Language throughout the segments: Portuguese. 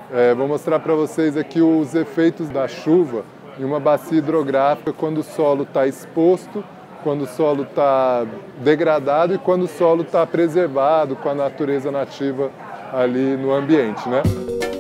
Vou mostrar para vocês aqui os efeitos da chuva em uma bacia hidrográfica quando o solo está exposto, quando o solo está degradado e quando o solo está preservado com a natureza nativa ali no ambiente, né?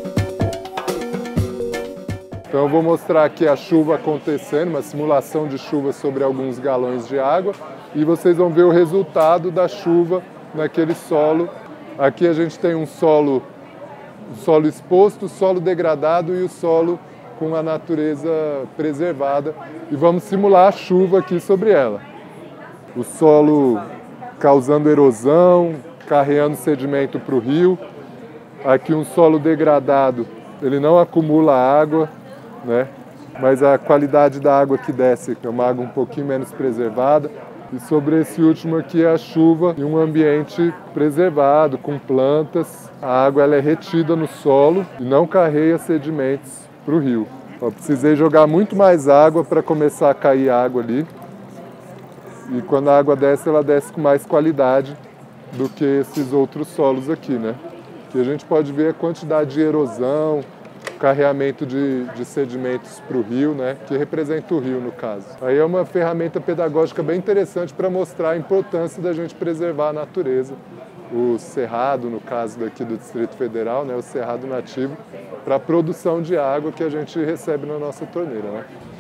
Então eu vou mostrar aqui a chuva acontecendo, uma simulação de chuva sobre alguns galões de água e vocês vão ver o resultado da chuva naquele solo. Aqui a gente tem um solo exposto, solo degradado e o solo com a natureza preservada. E vamos simular a chuva aqui sobre ela. O solo causando erosão, carreando sedimento para o rio. Aqui um solo degradado, ele não acumula água, né? Mas a qualidade da água que desce é uma água um pouquinho menos preservada. E sobre esse último aqui é a chuva em um ambiente preservado, com plantas. A água ela é retida no solo e não carrega sedimentos para o rio. Eu precisei jogar muito mais água para começar a cair água ali. E quando a água desce, ela desce com mais qualidade do que esses outros solos aqui, né? Que a gente pode ver a quantidade de erosão, carreamento de sedimentos para o rio, né, que representa o rio no caso. Aí é uma ferramenta pedagógica bem interessante para mostrar a importância da gente preservar a natureza. O cerrado, no caso daqui do Distrito Federal, né, o cerrado nativo, para a produção de água que a gente recebe na nossa torneira, né?